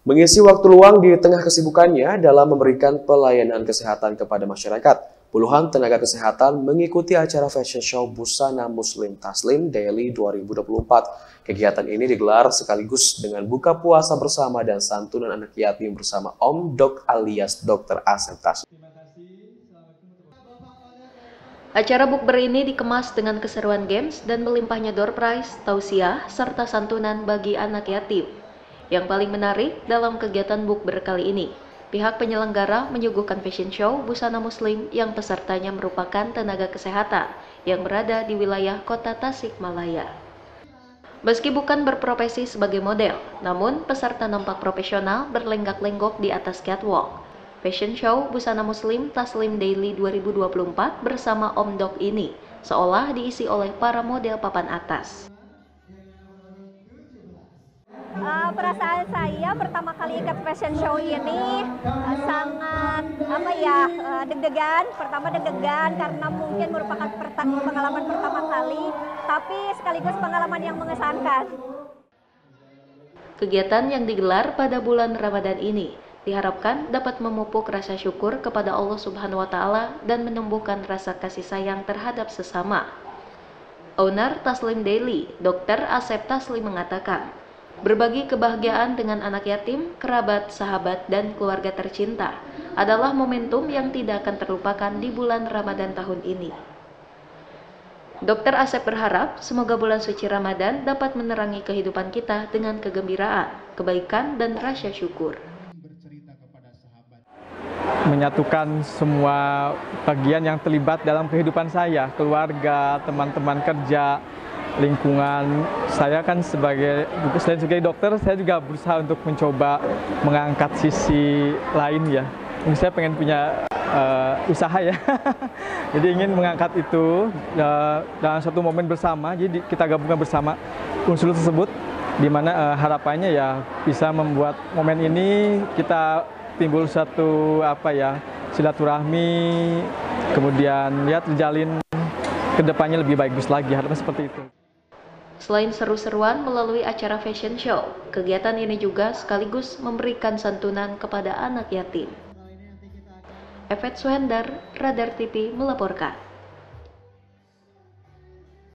Mengisi waktu luang di tengah kesibukannya dalam memberikan pelayanan kesehatan kepada masyarakat, puluhan tenaga kesehatan mengikuti acara fashion show busana Muslim Taslim Daily 2024. Kegiatan ini digelar sekaligus dengan buka puasa bersama dan santunan anak yatim bersama Om Dok alias Dr. Asep Taslim. Acara bukber ini dikemas dengan keseruan games dan melimpahnya door prize, tausiah, serta santunan bagi anak yatim. Yang paling menarik dalam kegiatan bukber kali ini, pihak penyelenggara menyuguhkan fashion show busana muslim yang pesertanya merupakan tenaga kesehatan yang berada di wilayah kota Tasikmalaya. Meski bukan berprofesi sebagai model, namun peserta nampak profesional berlenggak-lenggok di atas catwalk. Fashion show busana muslim Taslim Daily 2024 bersama Om Dok ini seolah diisi oleh para model papan atas. Perasaan saya pertama kali ikut fashion show ini sangat deg-degan. Pertama deg-degan karena mungkin merupakan pengalaman pertama kali, tapi sekaligus pengalaman yang mengesankan. Kegiatan yang digelar pada bulan Ramadan ini diharapkan dapat memupuk rasa syukur kepada Allah Subhanahu wa Ta'ala dan menumbuhkan rasa kasih sayang terhadap sesama. Owner Taslim Daily, Dr. Asep Taslim mengatakan, berbagi kebahagiaan dengan anak yatim, kerabat, sahabat, dan keluarga tercinta adalah momentum yang tidak akan terlupakan di bulan Ramadan tahun ini. Dr. Asep berharap semoga bulan suci Ramadan dapat menerangi kehidupan kita dengan kegembiraan, kebaikan, dan rasa syukur. Menyatukan semua bagian yang terlibat dalam kehidupan saya, keluarga, teman-teman kerja, lingkungan. Saya kan selain sebagai dokter, saya juga berusaha untuk mencoba mengangkat sisi lain ya. Mungkin saya pengen punya usaha ya. Jadi ingin mengangkat itu dalam satu momen bersama. Jadi kita gabungkan bersama unsur tersebut, di mana harapannya ya bisa membuat momen ini kita timbul satu silaturahmi, kemudian ya terjalin kedepannya lebih bagus lagi, harapan seperti itu. Selain seru-seruan melalui acara fashion show, kegiatan ini juga sekaligus memberikan santunan kepada anak yatim. Evet Suhendar, Radar TV melaporkan.